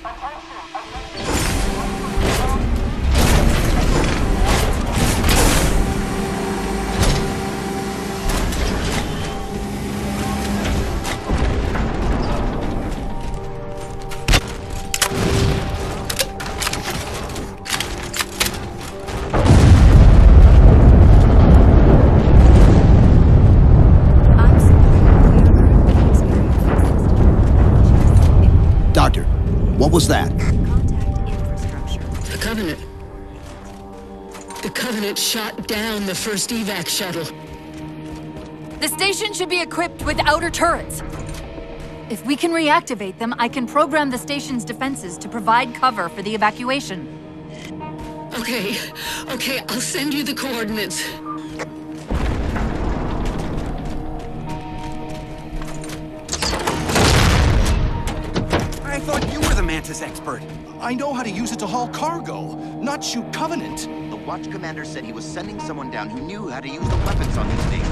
What was that? Contact infrastructure. The Covenant. The Covenant shot down the first evac shuttle. The station should be equipped with outer turrets. If we can reactivate them, I can program the station's defenses to provide cover for the evacuation. Okay, I'll send you the coordinates. I thought you were the Mantis expert. I know how to use it to haul cargo, not shoot Covenant. The Watch Commander said he was sending someone down who knew how to use the weapons on these things.